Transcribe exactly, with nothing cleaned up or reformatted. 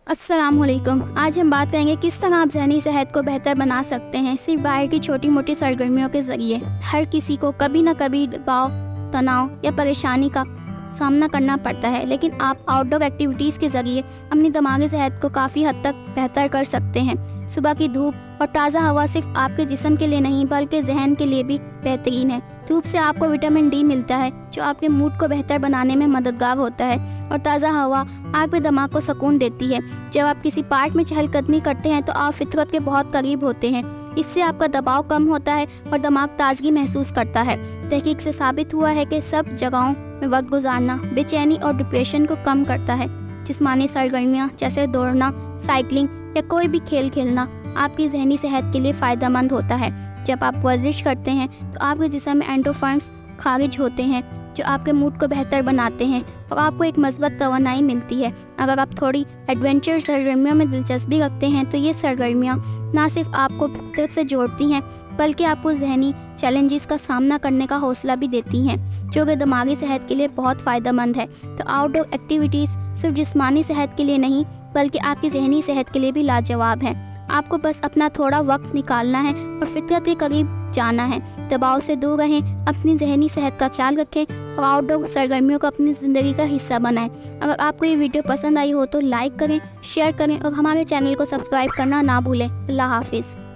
अस्सलाम वालेकुम। आज हम बात करेंगे किस तरह आप ज़हनी सेहत को बेहतर बना सकते हैं सिर्फ बाहर की छोटी मोटी सरगर्मियों के ज़रिए। हर किसी को कभी ना कभी दबाव, तनाव या परेशानी का सामना करना पड़ता है, लेकिन आप आउटडोर एक्टिविटीज़ के ज़रिए अपनी दिमागी सेहत को काफ़ी हद तक बेहतर कर सकते हैं। सुबह की धूप और ताज़ा हवा सिर्फ आपके जिस्म के लिए नहीं बल्कि जहन के लिए भी बेहतरीन है। धूप से आपको विटामिन डी मिलता है जो आपके मूड को बेहतर बनाने में मददगार होता है, और ताज़ा हवा आपके दिमाग को सुकून देती है। जब आप किसी पार्क में चहलकदमी करते हैं तो आप फितरत के बहुत करीब होते हैं। इससे आपका दबाव कम होता है और दिमाग ताजगी महसूस करता है। तहकीक से साबित हुआ है कि सब जगहों में वक्त गुजारना बेचैनी और डिप्रेशन को कम करता है। जिस्मानी सरगर्मियाँ जैसे दौड़ना, साइकिलिंग या कोई भी खेल खेलना आपकी ज़हनी सेहत के लिए फ़ायदेमंद होता है। जब आप वर्जिश करते हैं तो आपके जिस्म में एंडोर्फिन्स खारिज होते हैं जो आपके मूड को बेहतर बनाते हैं और आपको एक मज़बूत तवानाई मिलती है। अगर आप थोड़ी एडवेंचर सरगर्मियों में दिलचस्पी रखते हैं तो ये सरगर्मियाँ ना सिर्फ आपको फितरत से जोड़ती हैं बल्कि आपको ज़हनी चैलेंजेस का सामना करने का हौसला भी देती हैं, जो कि दिमागी सेहत के लिए बहुत फ़ायदेमंद है। तो आउटडोर एक्टिविटीज़ सिर्फ जिस्मानी सेहत के लिए नहीं बल्कि आपकी ज़हनी सेहत के लिए भी लाजवाब है। आपको बस अपना थोड़ा वक्त निकालना है और फितरत के करीब जाना है। दबाव से दूर रहें, अपनी ज़हनी सेहत का ख्याल रखें और आउटडोर सरगर्मियों को अपनी ज़िंदगी का हिस्सा बनाएं। अगर आपको ये वीडियो पसंद आई हो तो लाइक करें, शेयर करें और हमारे चैनल को सब्सक्राइब करना ना भूलें। अल्लाह हाफिज़।